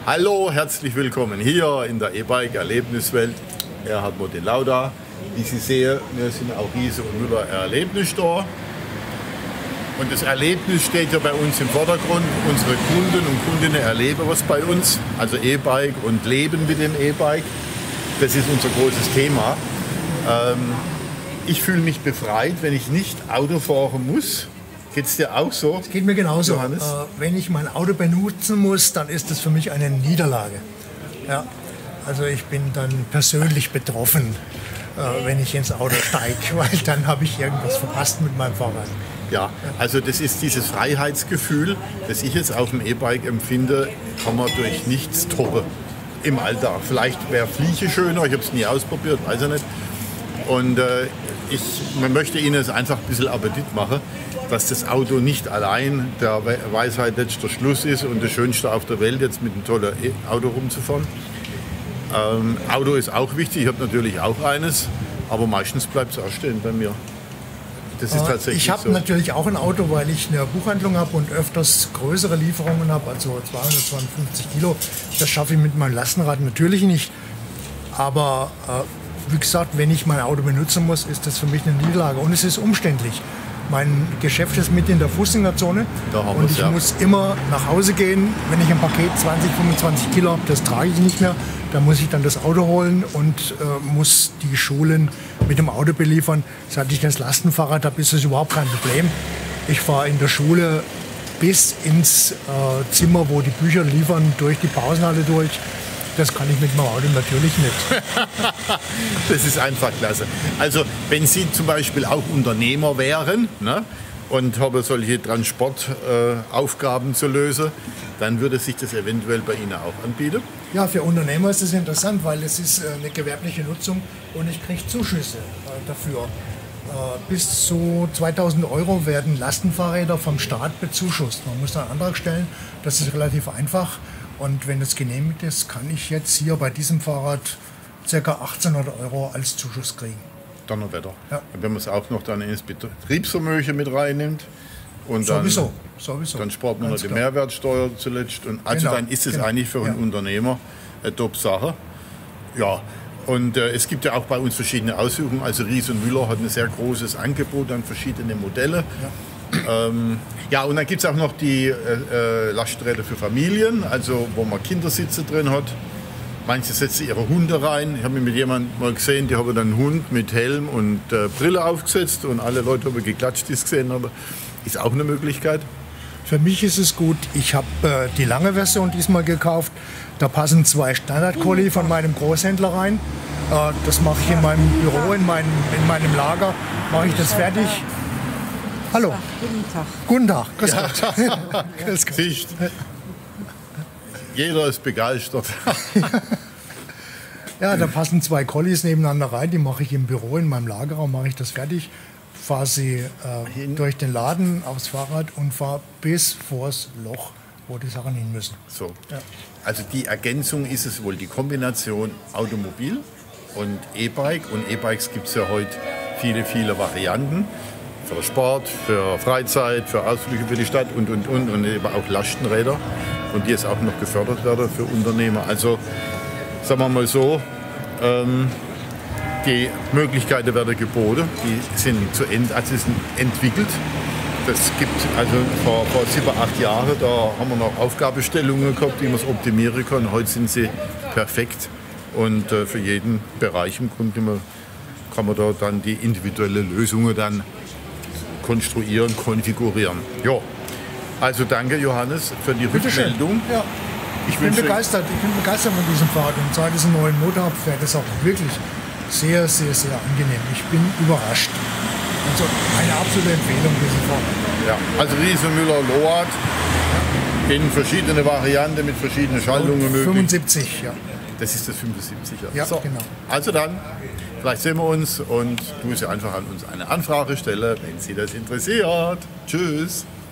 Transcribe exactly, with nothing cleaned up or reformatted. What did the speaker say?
Hallo, herzlich willkommen hier in der E-Bike-Erlebniswelt. Erhard Motin-Lauda. Wie Sie sehen, wir sind auch Riese und Müller Erlebnisstore. Und das Erlebnis steht ja bei uns im Vordergrund. Unsere Kunden und Kundinnen erleben was bei uns, also E-Bike und leben mit dem E-Bike. Das ist unser großes Thema. Ähm, ich fühle mich befreit, wenn ich nicht Auto fahren muss. Geht es dir auch so? Es geht mir genauso. Äh, Johannes? wenn ich mein Auto benutzen muss, dann ist das für mich eine Niederlage. Ja. Also ich bin dann persönlich betroffen, äh, wenn ich ins Auto steige, weil dann habe ich irgendwas verpasst mit meinem Fahrrad. Ja, also das ist dieses Freiheitsgefühl, das ich jetzt auf dem E-Bike empfinde, kann man durch nichts toppen im Alltag. Vielleicht wäre Fliege schöner, ich habe es nie ausprobiert, weiß ich nicht. Und äh, ich man möchte Ihnen es einfach ein bisschen Appetit machen, dass das Auto nicht allein der Weisheit letzter Schluss ist und das Schönste auf der Welt, jetzt mit einem tollen Auto rumzufahren. Ähm, Auto ist auch wichtig, ich habe natürlich auch eines, aber meistens bleibt es auch stehen bei mir. Das ist tatsächlich ich habe so. natürlich auch ein Auto, weil ich eine Buchhandlung habe und öfters größere Lieferungen habe, also zweihundert, zweihundertfünfzig Kilo. Das schaffe ich mit meinem Lastenrad natürlich nicht. Aber äh, wie gesagt, wenn ich mein Auto benutzen muss, ist das für mich eine Niederlage. Und es ist umständlich. Mein Geschäft ist mitten in der Fußgängerzone und ich ja. muss immer nach Hause gehen. Wenn ich ein Paket zwanzig, fünfundzwanzig Kilo habe, das trage ich nicht mehr. Da muss ich dann das Auto holen und äh, muss die Schulen mit dem Auto beliefern. Seit ich das Lastenfahrrad habe, ist das überhaupt kein Problem. Ich fahre in der Schule bis ins äh, Zimmer, wo die Bücher liefern, durch die Pausenhalle durch. Das kann ich mit meinem Auto natürlich nicht. Das ist einfach klasse. Also wenn Sie zum Beispiel auch Unternehmer wären, ne, und haben solche Transportaufgaben äh, zu lösen, dann würde sich das eventuell bei Ihnen auch anbieten. Ja, für Unternehmer ist das interessant, weil es ist äh, eine gewerbliche Nutzung und ich kriege Zuschüsse äh, dafür. Äh, bis zu zweitausend Euro werden Lastenfahrräder vom Staat bezuschusst. Man muss da einen Antrag stellen, das ist relativ einfach. Und wenn das genehmigt ist, kann ich jetzt hier bei diesem Fahrrad ca. achtzehnhundert Euro als Zuschuss kriegen. Donnerwetter. Ja. Wenn man es auch noch dann ins Betriebsvermögen mit reinnimmt. Und dann, sowieso, sowieso. Dann spart man noch die klar. Mehrwertsteuer zuletzt. Und also genau. dann ist es genau. eigentlich für einen ja. Unternehmer eine Top-Sache. Ja. Und äh, es gibt ja auch bei uns verschiedene Ausführungen. Also Ries und Müller hat ein sehr großes Angebot an verschiedenen Modellen. Ja. Ähm, ja, und dann gibt es auch noch die äh, äh, Lastenräder für Familien, also wo man Kindersitze drin hat. Manche setzen ihre Hunde rein. Ich habe mich mit jemandem mal gesehen, die haben dann einen Hund mit Helm und äh, Brille aufgesetzt und alle Leute haben geklatscht, die es gesehen haben. Ist auch eine Möglichkeit. Für mich ist es gut. Ich habe äh, die lange Version diesmal gekauft. Da passen zwei Standard-Colli von meinem Großhändler rein. Äh, das mache ich in meinem Büro, in meinem, in meinem Lager. Mache ich das fertig. Hallo. Guten Tag. Guten Tag. Grüß Gott. Ja. Grüß Gott. Jeder ist begeistert. Ja, da passen zwei Collies nebeneinander rein. Die mache ich im Büro, in meinem Lagerraum mache ich das fertig. Fahre sie äh, durch den Laden aufs Fahrrad und fahre bis vors Loch, wo die Sachen hin müssen. So. Ja. Also die Ergänzung ist es wohl, die Kombination Automobil und E-Bike. Und E-Bikes gibt es ja heute viele, viele Varianten. Für Sport, für Freizeit, für Ausflüge für die Stadt und, und, und. Und eben auch Lastenräder. Und die jetzt auch noch gefördert werden für Unternehmer. Also sagen wir mal so, ähm, die Möglichkeiten werden geboten. Die sind, zu ent, also sind entwickelt. Das gibt also vor, vor sieben, acht Jahren, da haben wir noch Aufgabenstellungen gehabt, wie man es optimieren kann. Heute sind sie perfekt. Und äh, für jeden Bereich im Grunde kann man da dann die individuelle Lösungen dann konstruieren, konfigurieren. Ja. Also danke Johannes für die Bitte Rückmeldung. Ja. Ich bin begeistert. Ich bin begeistert von diesem Fahrrad und seit es einen neuen Motor habe, fährt es auch wirklich sehr, sehr, sehr angenehm. Ich bin überrascht. Also eine absolute Empfehlung diesem Fahrrad. Ja. Also Riese Müller Loat in verschiedene Varianten mit verschiedenen Schaltungen möglich. fünfundsiebzig, ja. Das ist das fünfundsiebziger. Ja, so. genau. Also dann, vielleicht sehen wir uns und du musst ja einfach an uns eine Anfrage stellen, wenn Sie das interessiert. Tschüss.